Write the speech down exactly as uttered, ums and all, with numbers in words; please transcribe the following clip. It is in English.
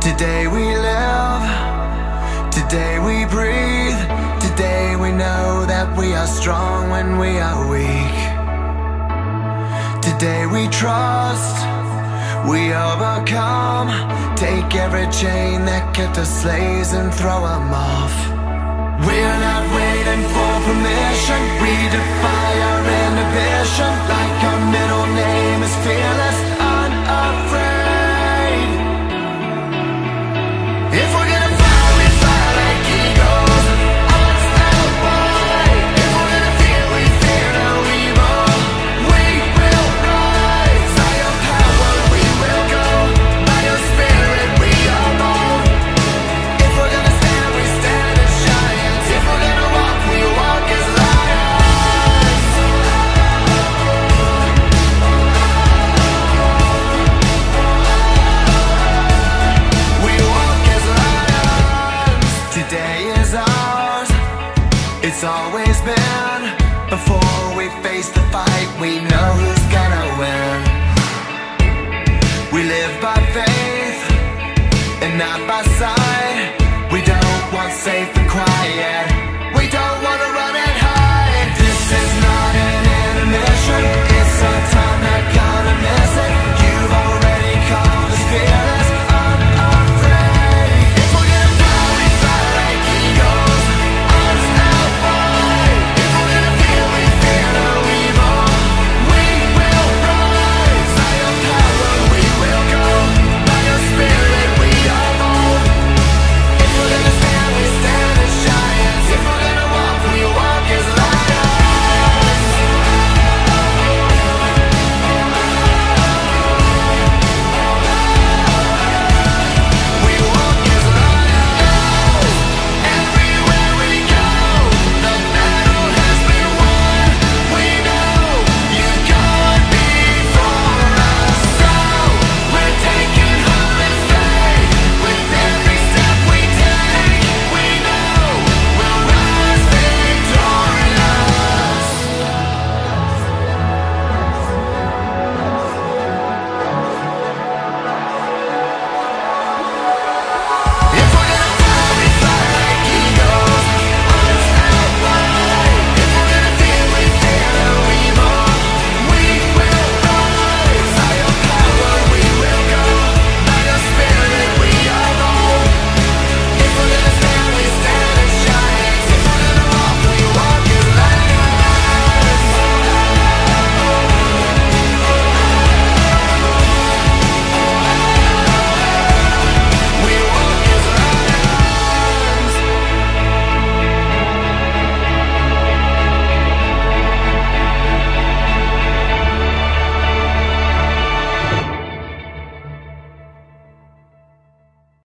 Today we live, today we breathe, today we know that we are strong when we are weak. Today we trust, we overcome, take every chain that kept us slaves and throw them off. We're not waiting for permission, we defy our inhibition, like our middle name is fearless, unafraid. If we're gonna fly, we fly like eagles, arms out wide. If we're gonna fear, we fear no evil. We will rise, by your power we will go, by your spirit we are born. If we're gonna stand, we stand as giants. If we're gonna walk, we walk as lions. We walk as lions. Today is ours, it's always been. Before we face the fight, we know